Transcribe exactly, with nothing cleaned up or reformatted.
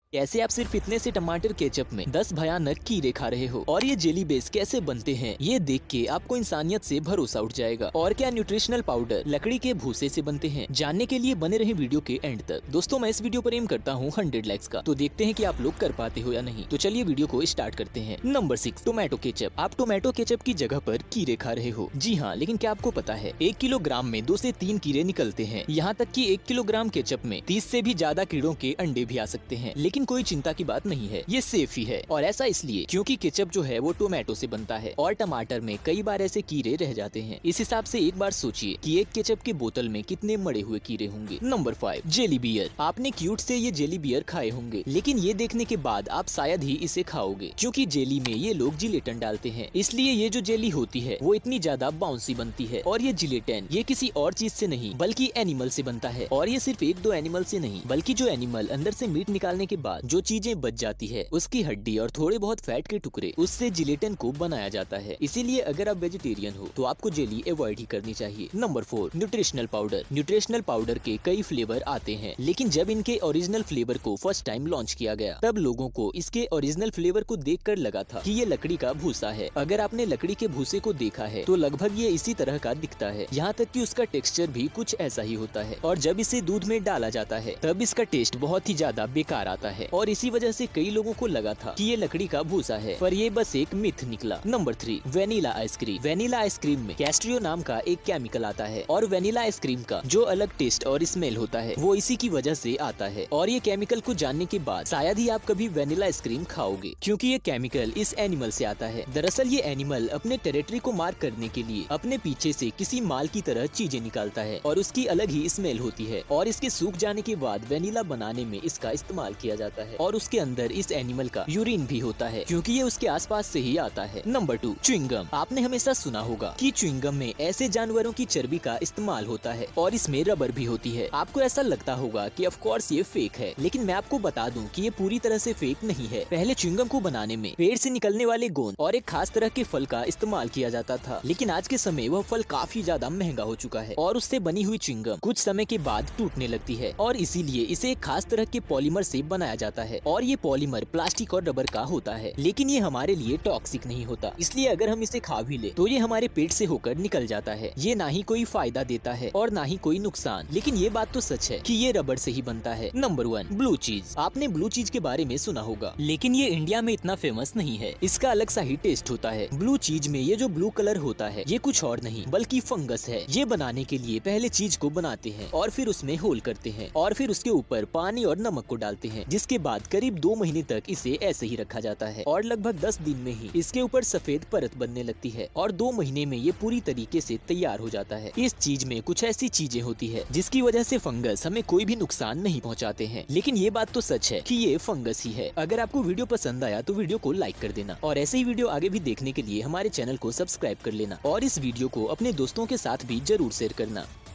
कैसे आप सिर्फ इतने से टमाटर केचप में दस भयानक कीड़े खा रहे हो और ये जेली बेस कैसे बनते हैं, ये देख के आपको इंसानियत से भरोसा उठ जाएगा। और क्या न्यूट्रिशनल पाउडर लकड़ी के भूसे से बनते हैं, जानने के लिए बने रहे वीडियो के एंड तक। दोस्तों मैं इस वीडियो पर एम करता हूँ हंड्रेड लाइक्स का, तो देखते हैं कि आप लोग कर पाते हो या नहीं। तो चलिए वीडियो को स्टार्ट करते हैं। Number six, tomato ketchup. आप टोमेटो केचप की जगह पर कीड़े खा रहे हो। जी हाँ, लेकिन क्या आपको पता है एक किलोग्राम में दो से तीन कीड़े निकलते हैं। यहाँ तक कि एक किलोग्राम केचप में तीस से भी ज्यादा कीड़ों के अंडे भी आ सकते हैं। लेकिन कोई चिंता की बात नहीं है, ये सेफ ही है। और ऐसा इसलिए क्योंकि केचप जो है वो टोमेटो से बनता है और टमाटर में कई बार ऐसे कीड़े रह जाते हैं। इस हिसाब से एक बार सोचिए कि एक केचप के बोतल में कितने मरे हुए कीड़े होंगे। Number five, jelly bear. आपने क्यूट से ये जेली बियर खाए होंगे, लेकिन ये देखने के बाद आप शायद ही इसे खाओगे, क्योंकि जेली में ये लोग जिलेटिन डालते हैं। इसलिए ये जो जेली होती है वो इतनी ज्यादा बाउंसी बनती है। और ये जिलेटिन ये किसी और चीज से नहीं बल्कि एनिमल से बनता है। और ये सिर्फ एक दो एनिमल से नहीं, बल्कि जो एनिमल अंदर से मीट निकालने के बाद जो चीजें बच जाती है, उसकी हड्डी और थोड़े बहुत फैट के टुकड़े, उससे जिलेटिन को बनाया जाता है। इसीलिए अगर आप वेजिटेरियन हो तो आपको जेली अवॉइड ही करनी चाहिए। Number four, nutritional powder. Nutritional powder के कई फ्लेवर आते हैं, लेकिन जब इनके ओरिजिनल फ्लेवर को फर्स्ट टाइम लॉन्च किया गया तब लोगों को इसके ओरिजिनल फ्लेवर को देखकर लगा था कि ये लकड़ी का भूसा है। अगर आपने लकड़ी के भूसे को देखा है तो लगभग ये इसी तरह का दिखता है, यहाँ तक कि उसका टेक्सचर भी कुछ ऐसा ही होता है। और जब इसे दूध में डाला जाता है तब इसका टेस्ट बहुत ही ज्यादा बेकार आता है। और इसी वजह से कई लोगों को लगा था कि ये लकड़ी का भूसा है, पर ये बस एक मिथ निकला। Number three, vanilla ice cream. Vanilla ice cream में कैस्ट्रियो नाम का एक केमिकल आता है और वेनिला आइसक्रीम का जो अलग टेस्ट और स्मेल होता है वो इसी की वजह से आता है। और ये केमिकल को जानने के बाद शायद ही आप कभी वेनिला आइसक्रीम खाओगे, क्योंकि ये केमिकल इस एनिमल से आता है। दरअसल ये एनिमल अपने टेरिटरी को मार्क करने के लिए अपने पीछे से किसी माल की तरह चीजें निकालता है और उसकी अलग ही स्मेल होती है। और इसके सूख जाने के बाद वेनिला बनाने में इसका इस्तेमाल किया जाता है। और उसके अंदर इस एनिमल का यूरिन भी होता है, क्योंकि ये उसके आसपास से ही आता है। Number two, chewing gum. आपने हमेशा सुना होगा कि च्युइंगम में ऐसे जानवरों की चर्बी का इस्तेमाल होता है और इसमें रबर भी होती है। आपको ऐसा लगता होगा कि ऑफ कोर्स ये फेक है, लेकिन मैं आपको बता दूं कि ये पूरी तरह से फेक नहीं है। पहले च्युइंगम को बनाने में पेड़ से निकलने वाले गोंद और एक खास तरह के फल का इस्तेमाल किया जाता था, लेकिन आज के समय वह फल काफी ज्यादा महंगा हो चुका है और उससे बनी हुई च्युइंगम कुछ समय के बाद टूटने लगती है और इसीलिए इसे एक खास तरह के पॉलीमर से बनाया जाता है। और ये पॉलीमर प्लास्टिक और रबर का होता है, लेकिन ये हमारे लिए टॉक्सिक नहीं होता। इसलिए अगर हम इसे खा भी ले तो ये हमारे पेट से होकर निकल जाता है। ये ना ही कोई फायदा देता है और ना ही कोई नुकसान, लेकिन ये बात तो सच है कि ये रबर से ही बनता है। नंबर वन, ब्लू चीज। आपने ब्लू चीज के बारे में सुना होगा, लेकिन ये इंडिया में इतना फेमस नहीं है। इसका अलग सा ही टेस्ट होता है। ब्लू चीज में ये जो ब्लू कलर होता है ये कुछ और नहीं बल्कि फंगस है। ये बनाने के लिए पहले चीज को बनाते हैं और फिर उसमें होल करते हैं और फिर उसके ऊपर पानी और नमक को डालते हैं, जिसके बाद करीब दो महीने तक इसे ऐसे ही रखा जाता है और लगभग दस दिन में ही इसके ऊपर सफेद परत बनने लगती है और दो महीने में ये पूरी तरीके से तैयार हो जाता है। इस चीज में कुछ ऐसी चीजें होती है जिसकी वजह से फंगस हमें कोई भी नुकसान नहीं पहुंचाते हैं, लेकिन ये बात तो सच है कि ये फंगस ही है। अगर आपको वीडियो पसंद आया तो वीडियो को लाइक कर देना और ऐसे ही वीडियो आगे भी देखने के लिए हमारे चैनल को सब्सक्राइब कर लेना और इस वीडियो को अपने दोस्तों के साथ भी जरूर शेयर करना।